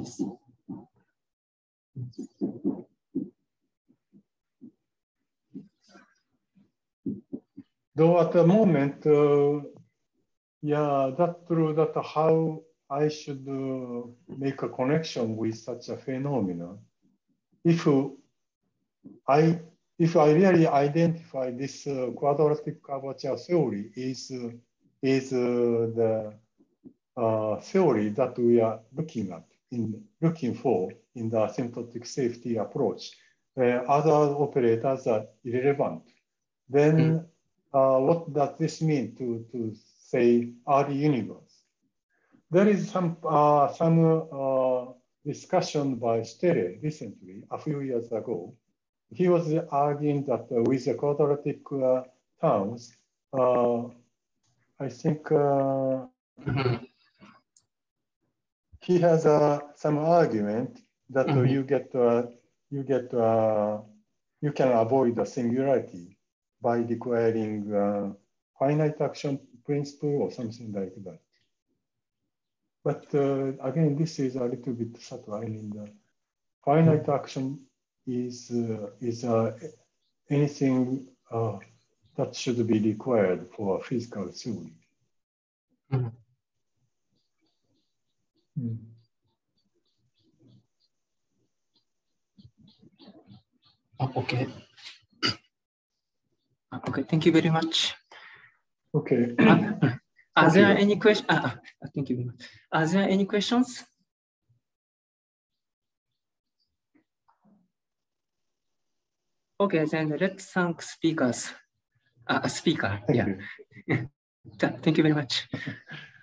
Though at the moment, yeah, that's true that how I should make a connection with such a phenomena. If I really identify this quadratic curvature theory is the theory that we are looking for in the asymptotic safety approach, other operators are irrelevant. Then what does this mean to say early universe? There is some discussion by Stere recently, a few years ago. He was arguing that with the quadratic terms, I think he has some argument that you can avoid the singularity by requiring finite action principle or something like that. But again, this is a little bit subtle. I mean, the finite action is anything that should be required for a physical theory. Okay. Okay, thank you very much. Okay. Are there any questions? Thank you very much. Are there any questions? Okay, then let's thank speakers. Speaker. Thank you. Thank you very much.